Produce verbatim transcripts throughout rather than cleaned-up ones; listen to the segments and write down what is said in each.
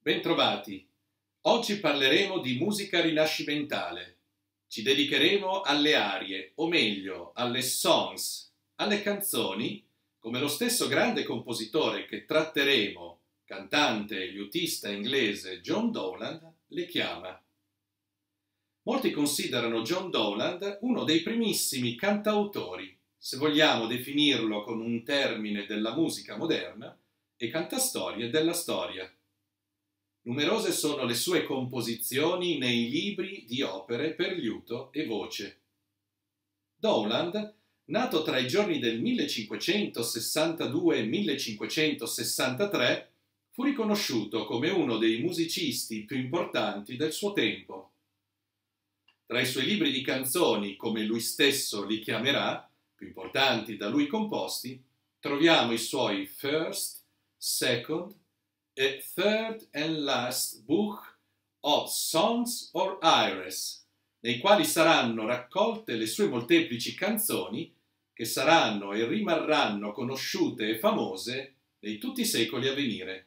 Bentrovati. Oggi parleremo di musica rinascimentale. Ci dedicheremo alle arie, o meglio, alle songs, alle canzoni, come lo stesso grande compositore che tratteremo, cantante e liutista inglese John Dowland, le chiama. Molti considerano John Dowland uno dei primissimi cantautori, se vogliamo definirlo con un termine della musica moderna, e cantastorie della storia. Numerose sono le sue composizioni nei libri di opere per liuto e voce. Dowland, nato tra i giorni del millecinquecentosessantadue e millecinquecentosessantatré, fu riconosciuto come uno dei musicisti più importanti del suo tempo. Tra i suoi libri di canzoni, come lui stesso li chiamerà, più importanti da lui composti, troviamo i suoi First, Second e Third and Last Book of Songs or Aires, nei quali saranno raccolte le sue molteplici canzoni che saranno e rimarranno conosciute e famose nei tutti i secoli a venire.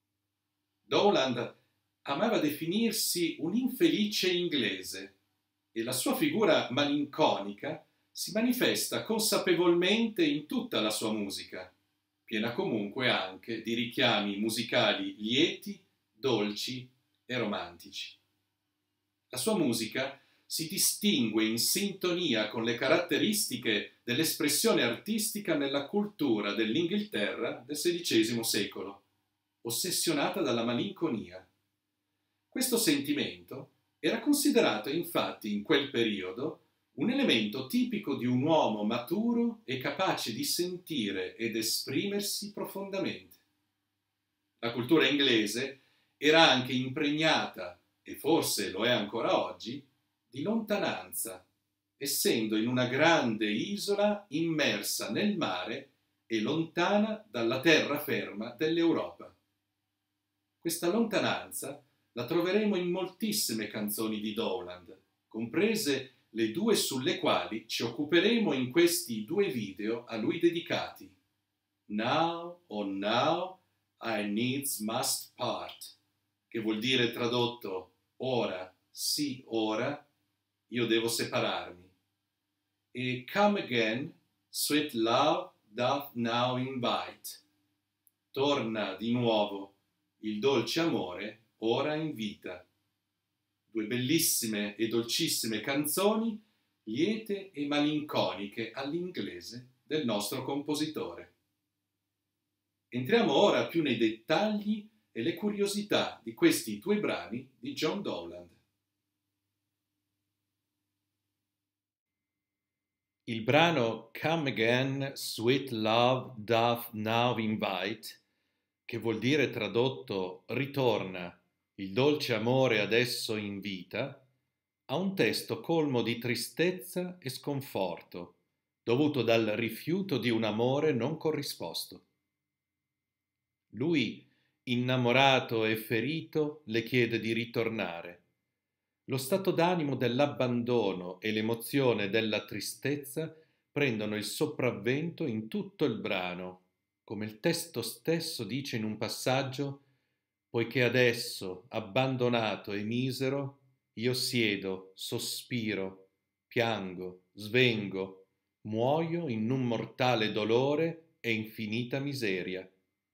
Dowland amava definirsi un infelice inglese e la sua figura malinconica si manifesta consapevolmente in tutta la sua musica, piena comunque anche di richiami musicali lieti, dolci e romantici. La sua musica si distingue in sintonia con le caratteristiche dell'espressione artistica nella cultura dell'Inghilterra del sedicesimo secolo, ossessionata dalla malinconia. Questo sentimento era considerato infatti in quel periodo un elemento tipico di un uomo maturo e capace di sentire ed esprimersi profondamente. La cultura inglese era anche impregnata, e forse lo è ancora oggi, di lontananza, essendo in una grande isola immersa nel mare e lontana dalla terraferma dell'Europa. Questa lontananza la troveremo in moltissime canzoni di Dowland, comprese le due sulle quali ci occuperemo in questi due video a lui dedicati. Now, oh now, I needs must part, che vuol dire tradotto ora, sì, ora, io devo separarmi. E Come Again, Sweet Love doth now invite, torna di nuovo, il dolce amore ora invita. Due bellissime e dolcissime canzoni, liete e malinconiche all'inglese del nostro compositore. Entriamo ora più nei dettagli e le curiosità di questi due brani di John Dowland. Il brano Come Again, Sweet Love doth now invite, che vuol dire tradotto ritorna, il dolce amore adesso invita, ha un testo colmo di tristezza e sconforto, dovuto dal rifiuto di un amore non corrisposto. Lui, innamorato e ferito, le chiede di ritornare. Lo stato d'animo dell'abbandono e l'emozione della tristezza prendono il sopravvento in tutto il brano, come il testo stesso dice in un passaggio: poiché adesso, abbandonato e misero, io siedo, sospiro, piango, svengo, muoio in un mortale dolore e infinita miseria.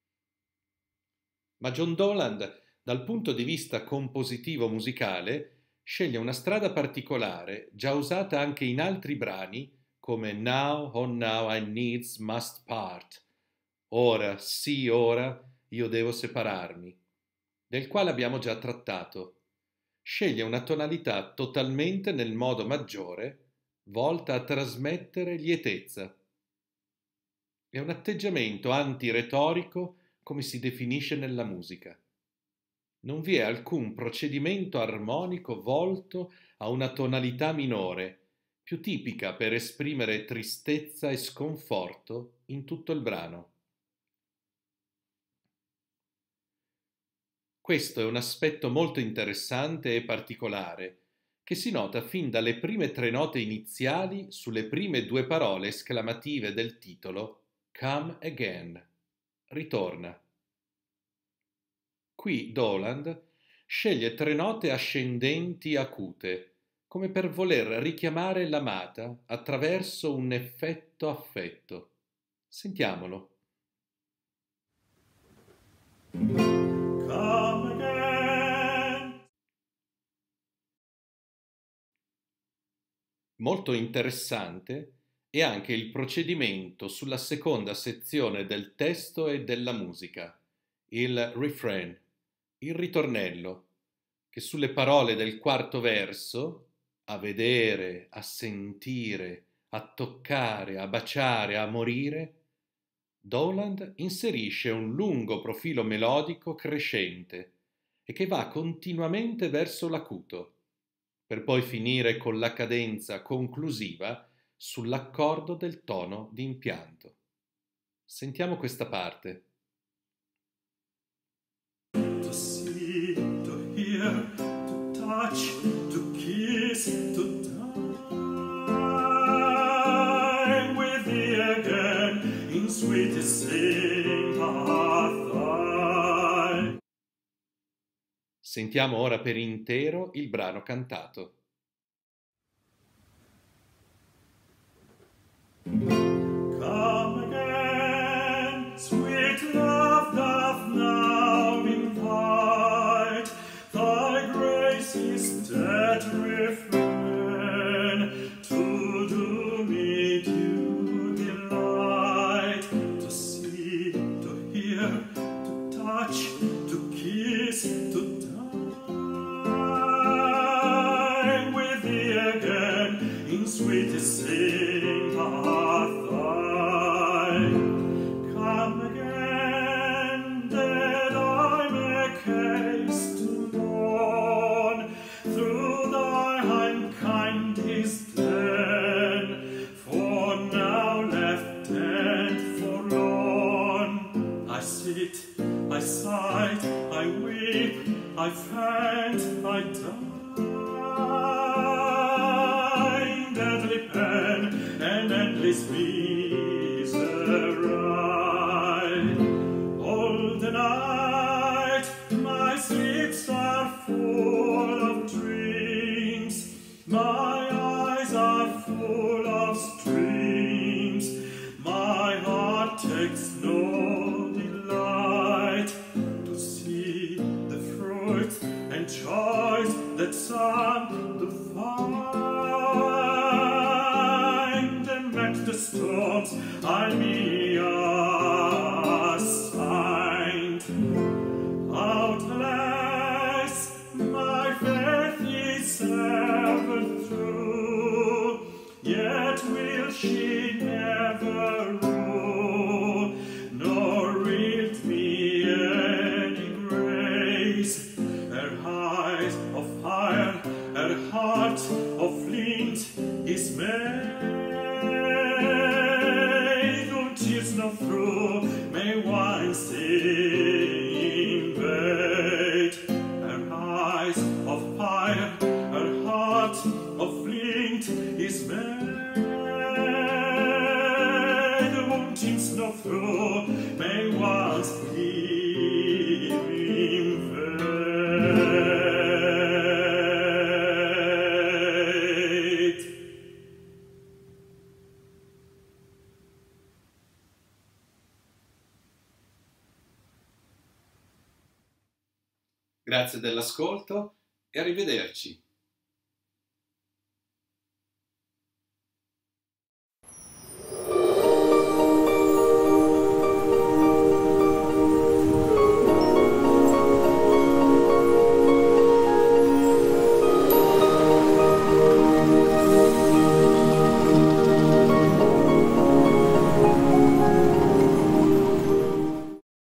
Ma John Dowland, dal punto di vista compositivo musicale, sceglie una strada particolare, già usata anche in altri brani, come Now, oh now I needs must part, ora, sì, ora, io devo separarmi, del quale abbiamo già trattato. Sceglie una tonalità totalmente nel modo maggiore, volta a trasmettere lietezza. È un atteggiamento antiretorico, come si definisce nella musica. Non vi è alcun procedimento armonico volto a una tonalità minore, più tipica per esprimere tristezza e sconforto in tutto il brano. Questo è un aspetto molto interessante e particolare, che si nota fin dalle prime tre note iniziali sulle prime due parole esclamative del titolo Come Again, ritorna. Qui Doland sceglie tre note ascendenti acute, come per voler richiamare l'amata attraverso un effetto affetto. Sentiamolo. Come again. Molto interessante è anche il procedimento sulla seconda sezione del testo e della musica, il refrain, il ritornello, che sulle parole del quarto verso, a vedere, a sentire, a toccare, a baciare, a morire, Doland inserisce un lungo profilo melodico crescente e che va continuamente verso l'acuto, per poi finire con la cadenza conclusiva sull'accordo del tono di impianto. Sentiamo questa parte. To see, to hear, to touch, to kiss, to die with thee again in sweetest sympathy. Sentiamo ora per intero il brano cantato. Come again, sweet love doth now invite, thy grace is that refrain, to do me due delight, to see, to hear, to touch, to kiss, to die with thee again in sweetest sympathy. Come again, that I make haste to mourn through thy unkindest den, for now left and forlorn, I sit, I sigh, I weep, I faint, I die. In deadly pain and endless misery. All the night my sleeps are full of dreams, my eyes are full of streams, my heart takes no delight to see the fruits and joys that some do find, and met the storms I me assigned. Outlast my faith is ever true, yet will she never rule, nor wilt me any grace. Her eyes of fire, her heart of flint is made, whom tears not through may one invade. Her eyes of fire, her heart of flint is made, whom tears not through may once invade. Grazie dell'ascolto e arrivederci.